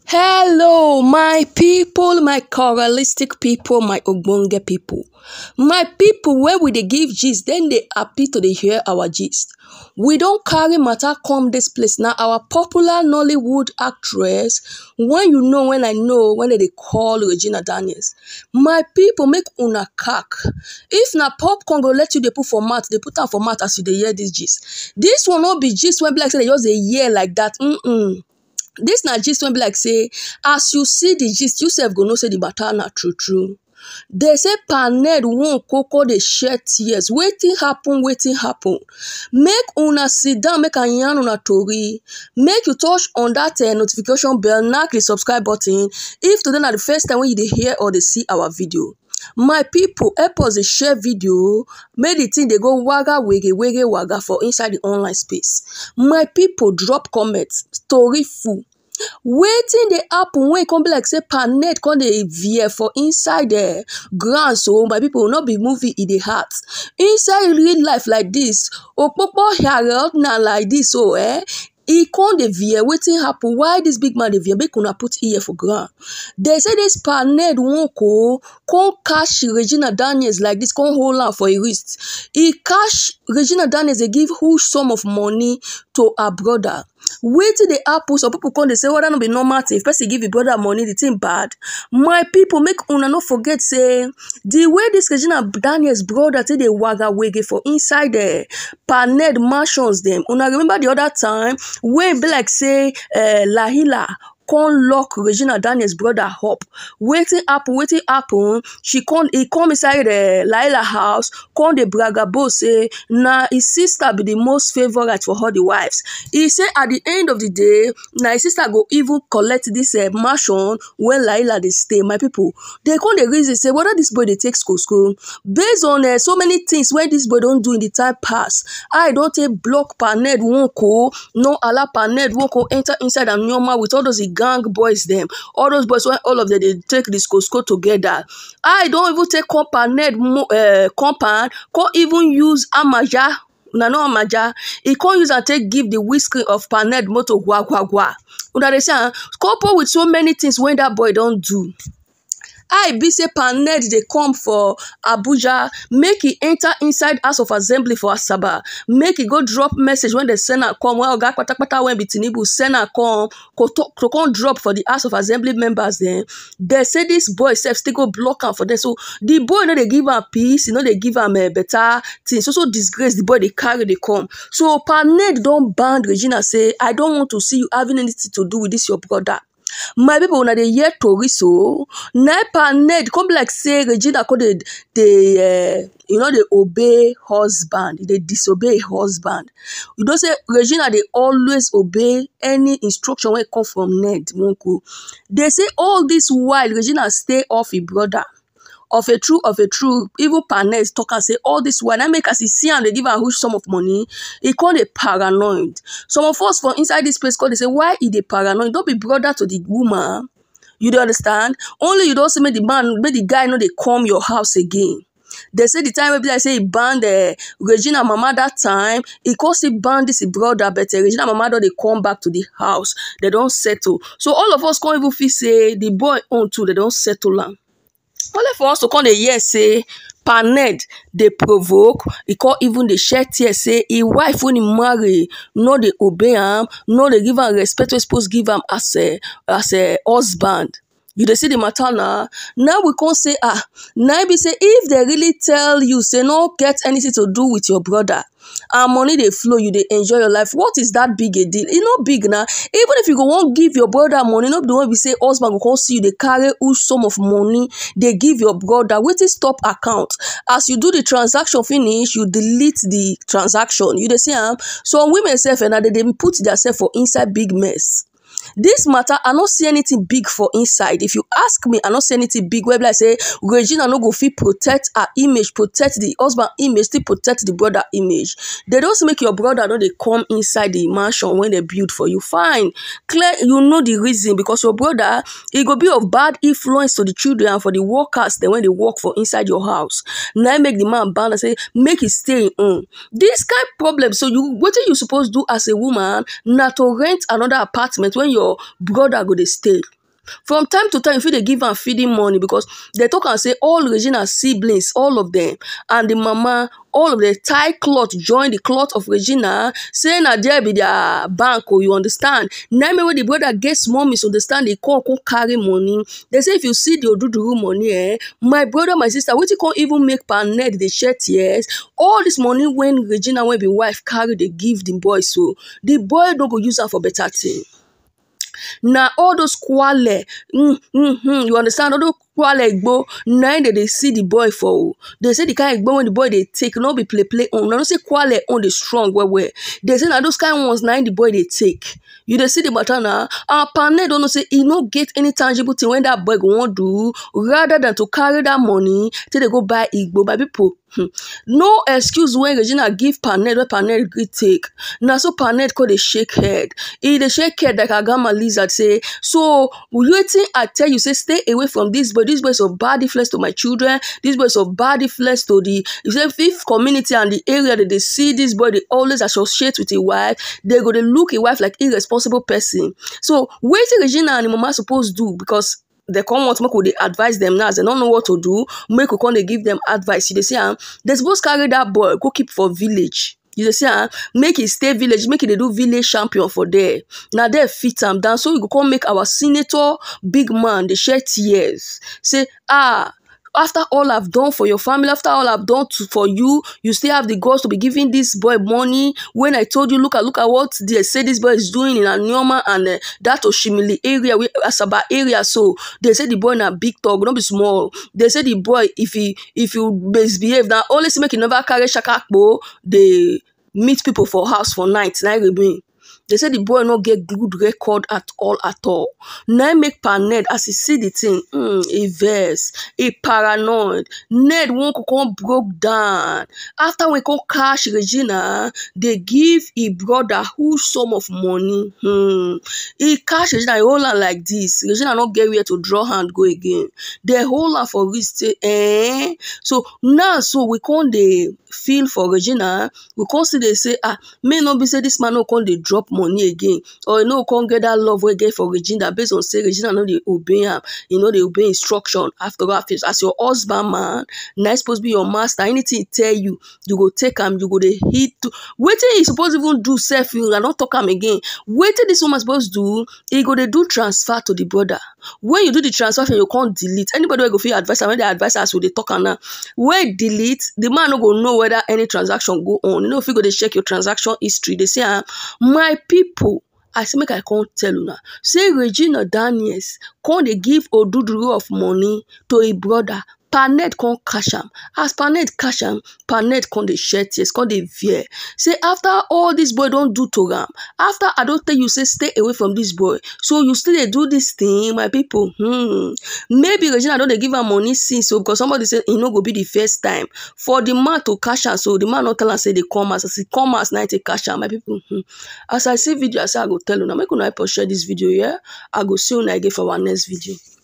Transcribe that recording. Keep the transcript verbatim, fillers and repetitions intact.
Hello, my people, my coralistic people, my ogbonge people. My people, where we dey give gist, then they happy to dey hear our gist. We don't carry matter come this place now. Our popular Nollywood actress, when you know, when I know, when they call Regina Daniels. My people, make una cack. If na popcorn go let you dey put for mat, they put am for mat as you dey hear this gist. This will not be gist when black say they just a year like that. Mm-mm. This na gist when be like say, as you see the gist, you sef go know say the matter na true true. They say paned won koko dey shed tears. Wetin happen, wetin happen. Make una sit down, make a yarn una tori. Make you touch on that uh, notification bell, knack the subscribe button. If today na the first time when you dey hear or dey see our video. My people, help us dey share video. Make the thing they go waga wege wege waga for inside the online space. My people, drop comments. Story full. Wetin dey happen when e come be like say paned come dey veer for inside the ground, so my people will not be movie in the heart. Inside real life like this, okpokpo hair na like this, so eh. E come dey veer. Wetin happen? Why this big man dey veer? Make una put ear for ground. They say this paned won ko come catch Regina Daniels like this, come hold her for a wrist. He catch Regina Daniels, they give huge sum of money to her brother. Wetin dey happen? Some people come dey say, whether no be normal thing. If person give your brother money, the thing bad. My people, make una no forget say the way this Regina Daniels brother take dey waga wege for inside the paned mansions them. Una remember the other time when be like say uh, Lahila come lock Regina Daniels brother up. Wetin happen? Wetin happen? She come, he come inside the Laila house, come the bragabo say, na his sister be the most favorite for all the wives. He say at the end of the day, na his sister go even collect this uh, mansion when Laila they stay. My people, they come the reason say whether this boy they take school school based on uh, so many things where this boy don't do in the time past. I don't take block paned wonko, no allow paned wonko enter inside and normal with all those gang boys them, all those boys when all of them they take this Costco together. I don't even take compound uh, compound, can't even use amaja. Una no amaja. He can't use and take give the whiskey of paned moto gua gua gua. Una they say couple with so many things when that boy don't do. I be say paned they come for Abuja, make he enter inside House of Assembly for Asaba, make he go drop message when the Senate come, well Oga Kpata Kpata when Bitinibu Senate come, to come drop for the House of Assembly members then. They say this boy self still go block am for them. So the boy you know they give am peace, you know they give am a better thing. So so disgrace the boy they carry they come. So paned don't ban Regina say, I don't want to see you having anything to do with this your brother. My people, when they hear tori so, na paned come be like say Regina could they, they uh, you know, they obey husband, they disobey husband. You don't say Regina they always obey any instruction when it come from Ned Monko. They say all this while Regina stay off his brother. Of a true, of a true, even paned talk and say all this while I make us see and they give a huge sum of money. He called a paranoid. Some of us from inside this place call they say, why is they paranoid? Don't be brother to the woman. You don't understand? Only you don't say make the man, make the guy know they come your house again. They say the time maybe I say he banned uh, Regina mama that time. He cause he banned this brother, but uh, Regina mama don't they come back to the house. They don't settle. So all of us can't even feel say the boy on too. They don't settle am. Only for us to come the year say paned they provoke, he call even the shed tears say he wife when he marry, no they obey him, no they give him respect we supposed give him as a as a husband. You dey see the matter now. Now we can't say ah, now be say if they really tell you say no get anything to do with your brother and money they flow, you they enjoy your life. What is that big a deal? It's not big now. Even if you go won't give your brother money, not the one we say husband will come see you, they carry huge sum of money, they give your brother. Wait till stop account. As you do the transaction finish, you delete the transaction. You they see um, so women self and they, they put themselves for inside big mess. This matter, I don't see anything big for inside. If you ask me, I don't see anything big. Where I say Regina no go fit protect her image, protect the husband image, still protect the brother image. They don't make your brother know they come inside the mansion when they build for you. Fine, clear. You know the reason because your brother it go be of bad influence to the children and for the workers. Then when they work for inside your house, now make the man ban and say make it stay in. This kind of problem. So you what are you supposed to do as a woman? Not to rent another apartment when your brother go to stay. From time to time, if they give am feeding money, because they talk and say all Regina siblings, all of them, and the mama, all of the tie cloth join the cloth of Regina, saying that there be their bank, or you understand. Now, when the brother gets more misunderstand, they can't carry money. They say if you see the Oduduru money, eh, my brother, my sister, what you can't even make per net, they shed tears. All this money when Regina, when the wife carry, they give the boy, so the boy don't go use her for better thing. Now all those quale, mm, mm, mm, you understand? All those quale igbo, now that they see the boy for, they say the kind of igbo when the boy they take, not be play play on. Now don't say quale on the strong where where. They say now those kind of ones now the boy they take. You they see the matter now. Our partner don't know say he no get any tangible thing when that boy go on do, rather than to carry that money till they go buy igbo by people. Hmm. No excuse when Regina give Panet where Panet agree take. Now so Panet call the shake head. He the shake head like a gamma lizard say. So you think I tell you say stay away from this boy. This boy is of bad influence to my children. This boy is of bad influence to the you say fifth community and the area that they see this boy they always associate with a wife. They go to look a wife like irresponsible person. So what is Regina and the mama supposed to do because they come want make they advise them now as they don't know what to do. Make we come they give them advice. They say, um, they supposed carry that boy, go keep for village. You say, um, make it stay village, make it they do village champion for there. Now they fit them down. So we go come make our senator big man, they shed tears. Say, ah, after all I've done for your family, after all I've done to, for you, you still have the guts to be giving this boy money. When I told you, look at look at what they say this boy is doing in Anioma and uh, that Oshimili area, Asaba area. So they say the boy in a big talk, not be small. They say the boy, if he if you misbehave, now only make he never carry shakakbo, they meet people for house for night. They say the boy not get good record at all at all. Now make per Ned as he see the thing, mm, a verse, a paranoid. Ned won't come broke down. After we call cash Regina, they give a brother who sum of money. Hmm. He cash Regina hold her like this. Regina not get where to draw hand go again. They hold her for risk. Eh? So now so we can't they feel for Regina. We can't see they say ah may not be say this man no can't they drop money again, or you know can't get that love we get for Regina based on say Regina know they obey him, you know they obey instruction. After that, as your husband man, not supposed to be your master. Anything he tell you, you go take him, you go they hit. Waiting he supposed to even do self, you and not talk him again. Waiting this woman supposed to do, he go they do transfer to the brother. When you do the transfer, you can't delete. Anybody will go for your advice, and when the advisors will they talk and now, when delete, the man no go know whether any transaction go on. You know if you go to check your transaction history, they say ah, my people, I say make I can't tell you now. Say Regina Daniels can't they give Oduduru of money to a brother. Panet can't cash him. As Panet cash him, Panet can't they share tears, can't they veer. Say after all this boy don't do to him, after I don't tell you say stay away from this boy, so you still they do this thing, my people. Hmm. Maybe Regina don't they give her money since so because somebody said it no go be the first time for the man to cash her. So the man not tell her say they come as I say come as night to cash her, my people. Hmm. As I see video, I say I go tell you now. Make una share this video, yeah. I go see you again for our next video.